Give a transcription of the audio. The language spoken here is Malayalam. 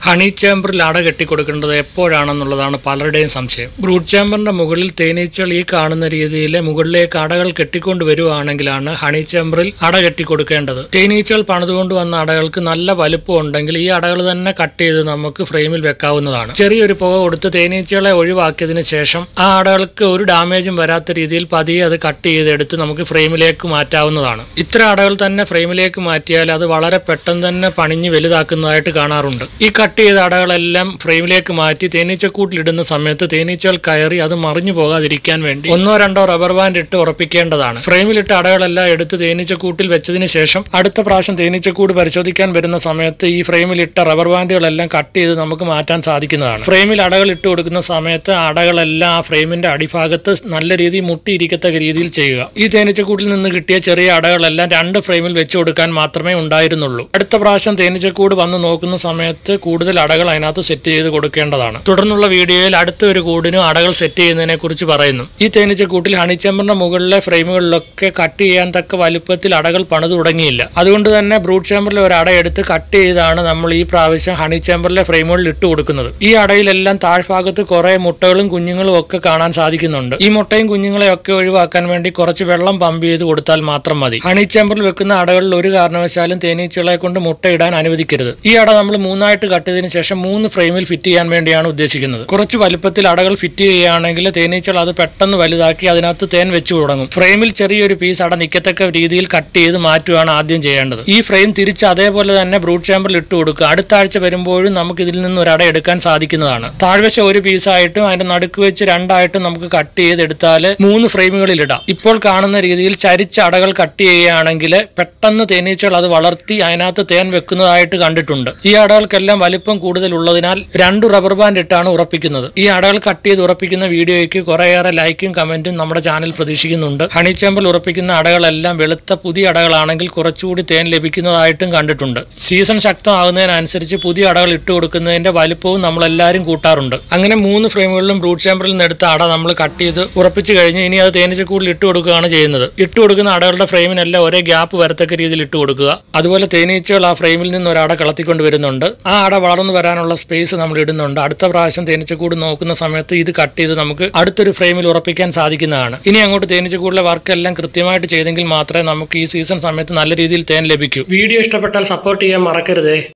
ഹണി ചേമ്പറിൽ അട കെട്ടിക്കൊടുക്കേണ്ടത് എപ്പോഴാണെന്നുള്ളതാണ് പലരുടെയും സംശയം. ബ്രൂഡ് ചേമ്പറിന്റെ മുകളിൽ തേനീച്ചകൾ ഈ കാണുന്ന രീതിയിൽ മുകളിലേക്ക് അടകൾ കെട്ടിക്കൊണ്ട് വരുവാണെങ്കിലാണ് ഹണി ചേമ്പറിൽ അട കെട്ടിക്കൊടുക്കേണ്ടത്. തേനീച്ചകൾ പണിതുകൊണ്ട് വന്ന അടകൾക്ക് നല്ല വലുപ്പം ഉണ്ടെങ്കിൽ ഈ അടകൾ തന്നെ കട്ട് ചെയ്ത് നമുക്ക് ഫ്രെയിമിൽ വെക്കാവുന്നതാണ്. ചെറിയൊരു പുക കൊടുത്ത് തേനീച്ചകളെ ഒഴിവാക്കിയതിനു ശേഷം ആ അടകൾക്ക് ഒരു ഡാമേജും വരാത്ത രീതിയിൽ പതിയെ അത് കട്ട് ചെയ്തെടുത്ത് നമുക്ക് ഫ്രെയിമിലേക്ക് മാറ്റാവുന്നതാണ്. ഇത്ര അടകൾ തന്നെ ഫ്രെയിമിലേക്ക് മാറ്റിയാൽ അത് വളരെ പെട്ടെന്ന് തന്നെ പണിഞ്ഞ് വലുതാക്കുന്നതായിട്ട് കാണാറുണ്ട്. ഈ കട്ട് ചെയ്ത അടകളെല്ലാം ഫ്രെയിമിലേക്ക് മാറ്റി തേനീച്ചക്കൂട്ടിലിടുന്ന സമയത്ത് തേനീച്ചകൾ കയറി അത് മറിഞ്ഞു പോകാതിരിക്കാൻ വേണ്ടി 1-2 റബ്ബർ ബാൻഡ് ഇട്ട് ഉറപ്പിക്കേണ്ടതാണ്. ഫ്രെയിമിലിട്ട അടകളെല്ലാം എടുത്ത് തേനീച്ചക്കൂട്ടിൽ വെച്ചതിന് ശേഷം അടുത്ത പ്രാവശ്യം തേനീച്ചക്കൂട് പരിശോധിക്കാൻ വരുന്ന സമയത്ത് ഈ ഫ്രെയിമിലിട്ട റബ്ബർ ബാൻഡുകളെല്ലാം കട്ട് ചെയ്ത് നമുക്ക് മാറ്റാൻ സാധിക്കുന്നതാണ്. ഫ്രെയിമിൽ അടകൾ ഇട്ട് കൊടുക്കുന്ന സമയത്ത് അടകളെല്ലാം ആ ഫ്രെയിമിന്റെ അടിഭാഗത്ത് നല്ല രീതിയിൽ മുട്ടിയിരിക്കത്തക്ക രീതിയിൽ ചെയ്യുക. ഈ തേനീച്ചക്കൂട്ടിൽ നിന്ന് കിട്ടിയ ചെറിയ അടകളെല്ലാം 2 ഫ്രെയിമിൽ വെച്ച് കൊടുക്കാൻ മാത്രമേ ഉണ്ടായിരുന്നുള്ളൂ. അടുത്ത പ്രാവശ്യം തേനീച്ചക്കൂട് വന്ന് നോക്കുന്ന സമയത്ത് കൂടുതൽ അടകൾ അതിനകത്ത് സെറ്റ് ചെയ്ത് കൊടുക്കേണ്ടതാണ്. തുടർന്നുള്ള വീഡിയോയിൽ അടുത്ത ഒരു കൂടിനും അടകൾ സെറ്റ് ചെയ്യുന്നതിനെ കുറിച്ച് പറയുന്നു. ഈ തേനീച്ചക്കൂട്ടിൽ ഹണിച്ചെമ്പറിന്റെ മുകളിലെ ഫ്രെയിമുകളിലൊക്കെ കട്ട് ചെയ്യാൻ തക്ക വലുപ്പത്തിൽ അടകൾ പണിത് തുടങ്ങിയില്ല. അതുകൊണ്ട് തന്നെ ബ്രൂഡ് ചേമ്പറിൽ ഒരു അട എടുത്ത് കട്ട് ചെയ്താണ് നമ്മൾ ഈ പ്രാവശ്യം ഹണി ചേമ്പറിലെ ഫ്രെയിമുകളിൽ ഇട്ട് കൊടുക്കുന്നത്. ഈ അടയിലെല്ലാം താഴ്ഭാഗത്ത് കുറെ മുട്ടകളും കുഞ്ഞുങ്ങളും ഒക്കെ കാണാൻ സാധിക്കുന്നുണ്ട്. ഈ മുട്ടയും കുഞ്ഞുങ്ങളെ ഒക്കെ ഒഴിവാക്കാൻ വേണ്ടി കുറച്ച് വെള്ളം പമ്പ് ചെയ്ത് കൊടുത്താൽ മാത്രം മതി. ഹണി ചേമ്പറിൽ വെക്കുന്ന അടകളിൽ ഒരു കാരണവശാലും തേനീച്ചകളെ കൊണ്ട് മുട്ടയിടാൻ അനുവദിക്കരുത്. ഈ അട നമ്മൾ 3ആയിട്ട് കട്ട് ചെയ്തതിനു ശേഷം 3 ഫ്രെയിമിൽ ഫിറ്റ് ചെയ്യാൻ വേണ്ടിയാണ് ഉദ്ദേശിക്കുന്നത്. കുറച്ച് വലുപ്പത്തിൽ അടകൾ ഫിറ്റ് ചെയ്യുകയാണെങ്കിൽ തേനീച്ചകൾ അത് പെട്ടെന്ന് വലുതാക്കി അതിനകത്ത് തേൻ വെച്ചു തുടങ്ങും. ഫ്രെയിമിൽ ചെറിയൊരു പീസ് അട നിൽക്കത്തക്ക രീതിയിൽ കട്ട് ചെയ്ത് മാറ്റുകയാണ് ആദ്യം ചെയ്യേണ്ടത്. ഈ ഫ്രെയിം തിരിച്ച് അതേപോലെ തന്നെ ബ്രൂഡ് ചേമ്പറിൽ ഇട്ട് കൊടുക്കുക. അടുത്ത ആഴ്ച വരുമ്പോഴും നമുക്ക് ഇതിൽ നിന്ന് ഒരു അട എടുക്കാൻ സാധിക്കുന്നതാണ്. താഴ്വശം ഒരു പീസായിട്ടും അതിന്റെ നടുക്ക് വെച്ച് 2ആയിട്ടും നമുക്ക് കട്ട് ചെയ്തെടുത്താൽ 3 ഫ്രെയിമുകളിൽ ഇടാം. ഇപ്പോൾ കാണുന്ന രീതിയിൽ ചരിച്ച അടകൾ കട്ട് ചെയ്യുകയാണെങ്കിൽ പെട്ടെന്ന് തേനീച്ചകൾ അത് വളർത്തി അതിനകത്ത് തേൻ വെക്കുന്നതായിട്ട് കണ്ടിട്ടുണ്ട്. ഈ അടകൾക്കെല്ലാം വലിപ്പം കൂടുതലുള്ളതിനാൽ 2 റബ്ബർ ബാൻഡ് ഇട്ടാണ് ഉറപ്പിക്കുന്നത്. ഈ അടകൾ കട്ട് ചെയ്ത് ഉറപ്പിക്കുന്ന വീഡിയോയ്ക്ക് കുറേയേറെ ലൈക്കും കമന്റും നമ്മുടെ ചാനൽ പ്രതീക്ഷിക്കുന്നുണ്ട്. ഹണി ചേമ്പറിൽ ഉറപ്പിക്കുന്ന അടകളെല്ലാം വെളുത്ത പുതിയ അടകളാണെങ്കിൽ കുറച്ചുകൂടി തേൻ ലഭിക്കുന്നതായിട്ടും കണ്ടിട്ടുണ്ട്. സീസൺ ശക്തമാകുന്നതിനനുസരിച്ച് പുതിയ അടകൾ ഇട്ട് കൊടുക്കുന്നതിന്റെ വലിപ്പവും നമ്മളെല്ലാവരും കൂട്ടാറുണ്ട്. അങ്ങനെ 3 ഫ്രെയിമുകളിലും ബ്രൂഡ് ചേമ്പറിൽ നിന്ന് എടുത്ത അട നമ്മൾ കട്ട് ചെയ്ത് ഉറപ്പിച്ച് കഴിഞ്ഞ് ഇനി അത് തേനീച്ചക്കൂടിൽ ഇട്ട് കൊടുക്കുകയാണ് ചെയ്യുന്നത്. ഇട്ട് കൊടുക്കുന്ന അടകളുടെ ഫ്രെയിമിനെല്ലാം ഒരേ ഗ്യാപ്പ് വരത്തക്ക രീതിയിൽ ഇട്ട് കൊടുക്കുക. അതുപോലെ തേനീച്ചകൾ ആ ഫ്രെയിമിൽ നിന്ന് ഒരു അട കളത്തിക്കൊണ്ട് വരുന്നുണ്ട്. ആ അട വളർന്നു വരാനുള്ള സ്പേസ് നമ്മൾ ഇടുന്നുണ്ട്. അടുത്ത പ്രാവശ്യം തേനീച്ചക്കൂട് നോക്കുന്ന സമയത്ത് ഇത് കട്ട് ചെയ്ത് നമുക്ക് അടുത്തൊരു ഫ്രെയിമിൽ ഉറപ്പിക്കാൻ സാധിക്കുന്നതാണ്. ഇനി അങ്ങോട്ട് തേനീച്ചക്കൂടിലെ വർക്ക് എല്ലാം കൃത്യമായിട്ട് ചെയ്തെങ്കിൽ മാത്രമേ നമുക്ക് ഈ സീസൺ സമയത്ത് നല്ല രീതിയിൽ തേൻ ലഭിക്കൂ. വീഡിയോ ഇഷ്ടപ്പെട്ടാൽ സപ്പോർട്ട് ചെയ്യാൻ മറക്കരുതേ.